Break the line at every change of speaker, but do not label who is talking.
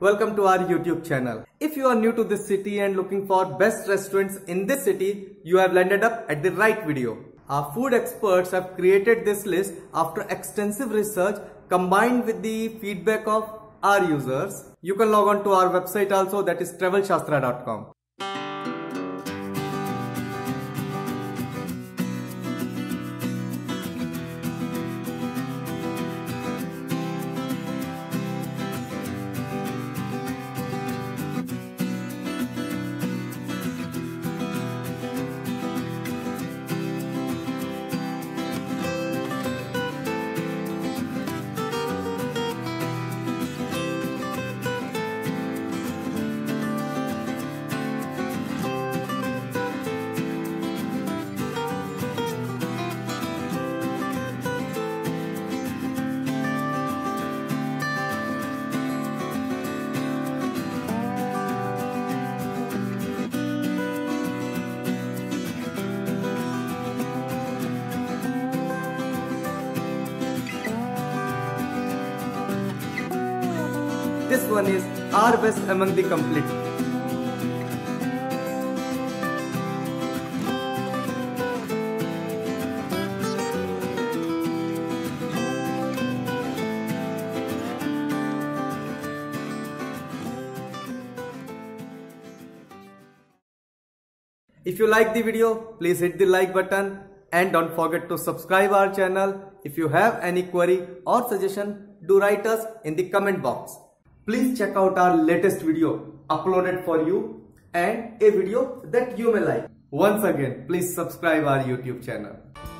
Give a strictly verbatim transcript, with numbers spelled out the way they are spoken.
welcome to our YouTube channel. If you are new to this city and looking for best restaurants in this city, you have landed up at the right video. Our food experts have created this list after extensive research combined with the feedback of our users. You can log on to our website also, that is travel shastra dot com. This one is our best among the complete. If you like the video, please hit the like button and don't forget to subscribe our channel. If you have any query or suggestion, do write us in the comment box. Please check out our latest video uploaded for you and a video that you may like. Once again, please subscribe our YouTube channel.